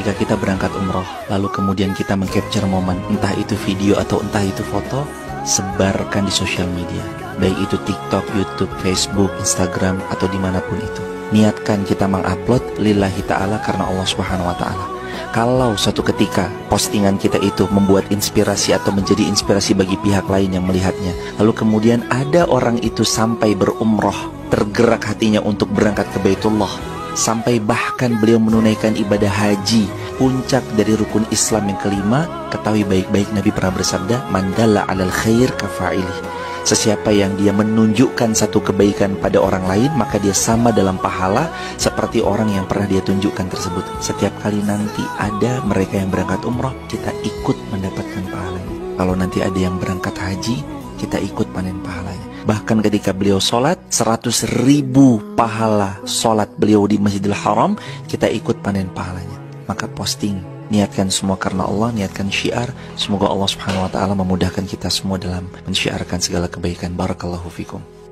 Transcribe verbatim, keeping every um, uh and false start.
ketika kita berangkat umroh, lalu kemudian kita mengcapture momen, entah itu video atau entah itu foto, sebarkan di sosial media, baik itu TikTok, YouTube, Facebook, Instagram, atau dimanapun itu. Niatkan kita mengupload lillahi ta'ala karena Allah subhanahu wa ta'ala. Kalau suatu ketika postingan kita itu membuat inspirasi atau menjadi inspirasi bagi pihak lain yang melihatnya, lalu kemudian ada orang itu sampai berumroh, tergerak hatinya untuk berangkat ke Baitullah, sampai bahkan beliau menunaikan ibadah haji, puncak dari rukun Islam yang kelima, ketahui baik-baik Nabi pernah bersabda, man dalla 'alal khair kafa'ilih. Sesiapa yang dia menunjukkan satu kebaikan pada orang lain, maka dia sama dalam pahala seperti orang yang pernah dia tunjukkan tersebut. Setiap kali nanti ada mereka yang berangkat umroh, kita ikut mendapatkan pahalanya. Kalau nanti ada yang berangkat haji, kita ikut panen pahalanya. Bahkan ketika beliau sholat, seratus ribu pahala sholat beliau di Masjidil Haram, kita ikut panen pahalanya. Maka posting, niatkan semua karena Allah, niatkan syiar. Semoga Allah subhanahu wa ta'ala memudahkan kita semua dalam mensyiarkan segala kebaikan. Barakallahu fikum.